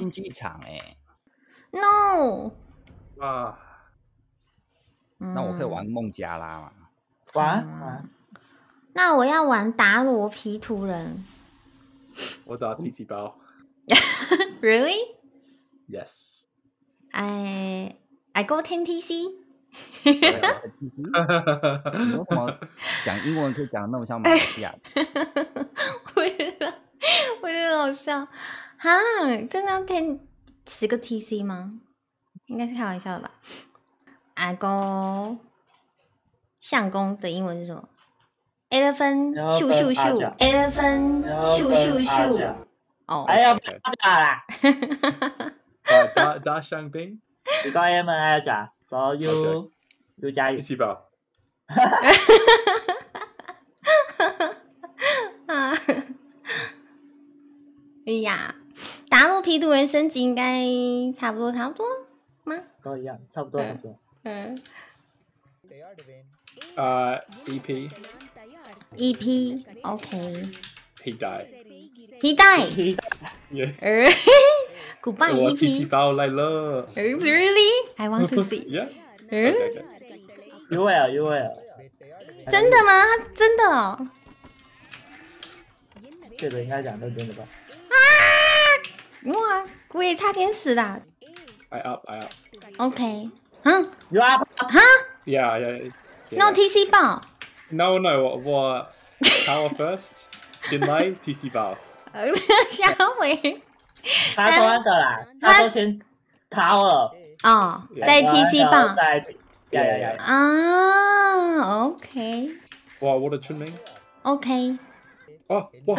竞技场哎。 No。 啊， 那我可以玩孟加拉吗？ 玩。 那我要玩达罗皮图人。 我打 TC 包。 Really? Yes. I go 10 TC。 你为什么讲英文可以讲得那么像马来西亚？ 我觉得好笑哈，真的要10个 TC 吗？应该是开玩笑的吧。I go 相公的英文是什么 ？Elephant 咻咻咻 ，Elephant 咻咻咻。哦， 哎呀，不要打啦！ 打香槟。 你講英文啊，咋？所以要加油。 TC 包。 哎呀，达洛皮图人升级应该差不多吗？ 都一样，差不多。 EP. EP OK. He died. He died. Yeah. Goodbye 我 EP. TC 包来了。 Really? I want to see. Yeah. Okay. You will. 真的吗？真的哦。 这个应该讲认真的吧？ 哇，我也差点死啦。 I up. OK. You up? Yeah. No TC 爆。 No. 我 power first. 进来 TC 包。 下回。 他说那个啦，他说先 power 哦，再 TC 爆。 再啊 ，OK。 哇，我的村民。 OK。 哦，哇。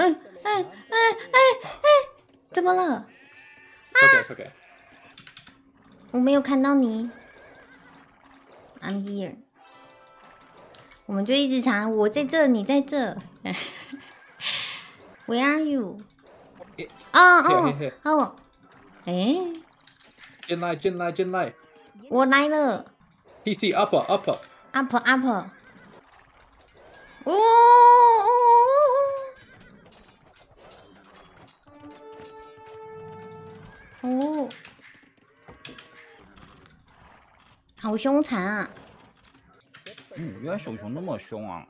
怎么了？ It's okay. 我没有看到你。I'm here。我们就一直查，我在这，你在这。Where are you？ 哦，哎， 进来。 我来了。 TC upper. Up。哦，好凶残啊！ 原来熊熊那么凶啊！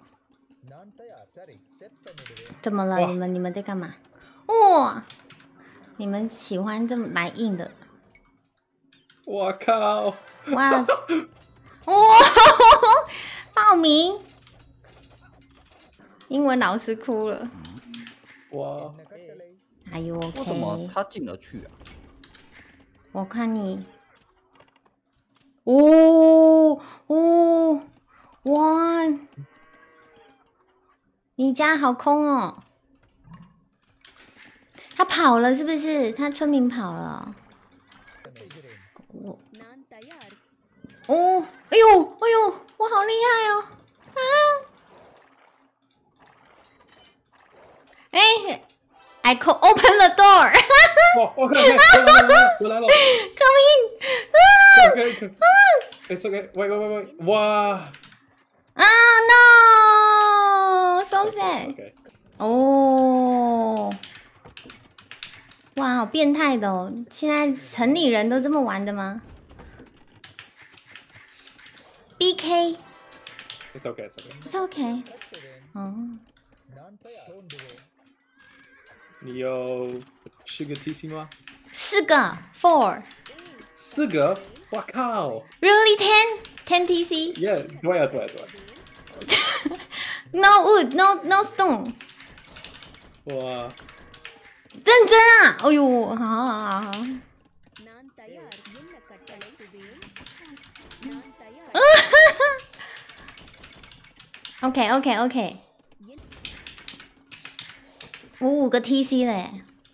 怎么了？你们在干嘛？哇！你们喜欢这么来硬的？ 我靠！ 哇！报名！英文老师哭了。 哇！ 哎呦 ，OK。 为什么他进得去啊？ 我看你。哇！你家好空哦。他跑了是不是？他村民跑了。哎呦，我好厉害哦！I could open the door. OK， 我来了。 Come in. OK. It's okay. Wait. 哇 ！No, so sad. OK. 哦，哇，好变态的哦！现在城里人都这么玩的吗 ？BK. It's okay. It's okay. 哦。 你有10个 TC 吗 4个 4。 4个？我靠 ！Really 10 TC? Yeah， 对。 No wood, no stone. 哇！ 认真啊！哎呦，好。OK。我5个 TC 嘞。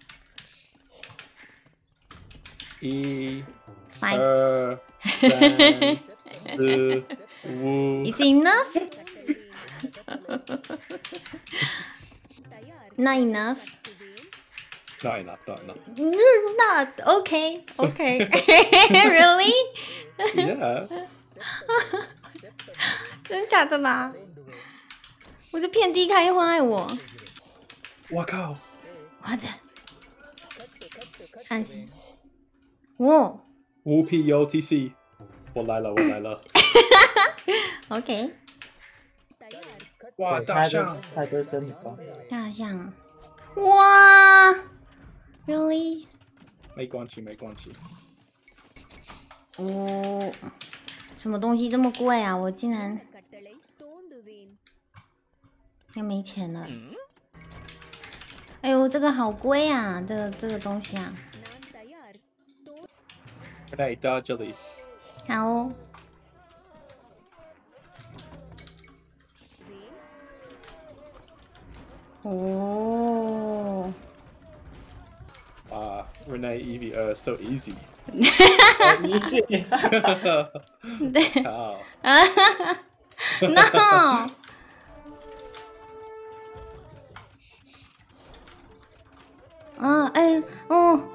1、 Fine. 2、3、4、5。 Is enough? Not enough. Not enough. Not okay. Really? Yeah. 真的假的啦？我就遍地开花我。 我靠！ 我的，安心。 哦无 P U T C， 我来了，我来了。 ，OK， 哇， 对他大象！ 他就是真的棒。 大象，哇，really？ 没关系，没关系。 哦，什么东西这么贵啊？我竟然又没钱了。哎呦，这个好贵啊！这个东西啊， 来到这里， 好哦。哦， 哇，Renee Evie so easy。 理解。 对好， ，no，哎，哦，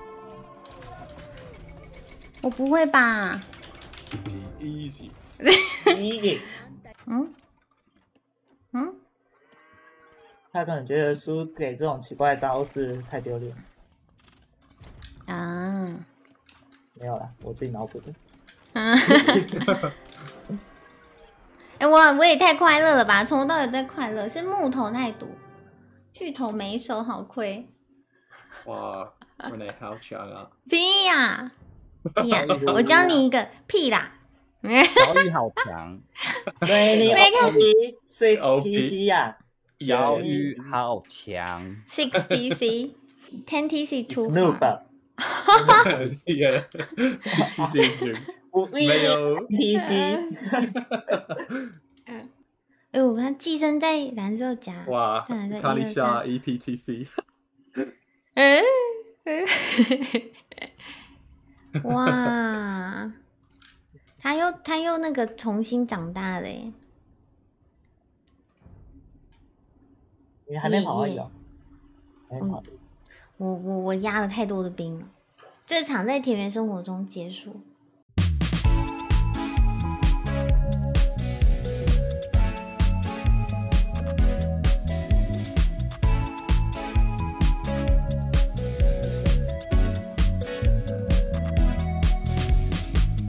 我不会吧？ easy。 理解。 嗯， 他可能觉得输给这种奇怪的招式太丢脸。 啊， 没有啦，我自己脑补的。 哎，我也太快乐了吧！从头到尾在快乐，是木头太多，巨头没手，好亏。 哇，Renee 好强啊！ 屁呀、屁呀、我教你一个屁啦！ 小雨好强， 对，你没看 OP Swiss OP TC 呀小 Yes 雨好强， 6 TC 10 TC 2 ，Snoop， Yeah， TC 我没有 TC， 哎，我看寄生在蓝色夹， 哇， 在蓝色看一 1、2、 下 3。 EPTC。 嗯，哇，他又那个重新长大了耶！ 你还没跑而已哦。还没跑。 我压了太多的兵了，这场在田园生活中结束。